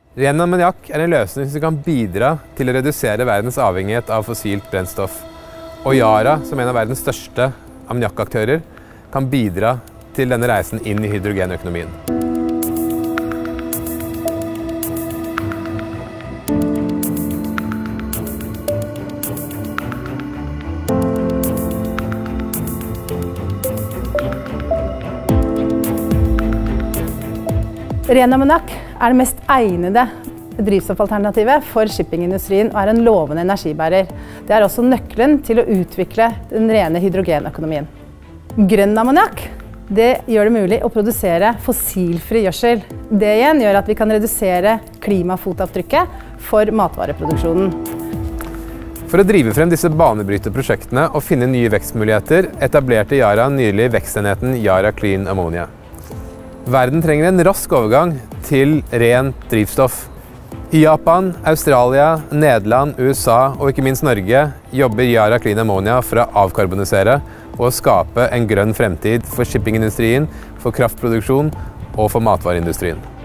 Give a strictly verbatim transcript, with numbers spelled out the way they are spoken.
Ren ammoniakk er en løsning som kan bidra til å redusere verdens avhengighet av fossilt brennstoff. Og Yara, som en av verdens største ammoniakkaktører, kan bidra til denne reisen inn i hydrogenøkonomien. Ren ammoniakk er det mest egnede drivstoffalternativet for shippingindustrien og er en lovende energibærer. Det er også nøkkelen til å utvikle den rene hydrogenøkonomien. Grønn ammoniakk det gjør det mulig å produsere fossilfri gjødsel. Det igjen gjør at vi kan redusere klimafotavtrykket for matvareproduksjonen. For å drive frem disse banebrytende prosjektene og finne nye vekstmuligheter, etablerte Yara nylig vekstenheten Yara Clean Ammonia. Verden trenger en rask overgang til rent drivstoff. I Japan, Australia, Nederland, U S A og ikke minst Norge jobber Yara Clean Ammonia for å avkarbonisere og skape en grønn fremtid for shippingindustrien, for kraftproduksjon og for matvareindustrien.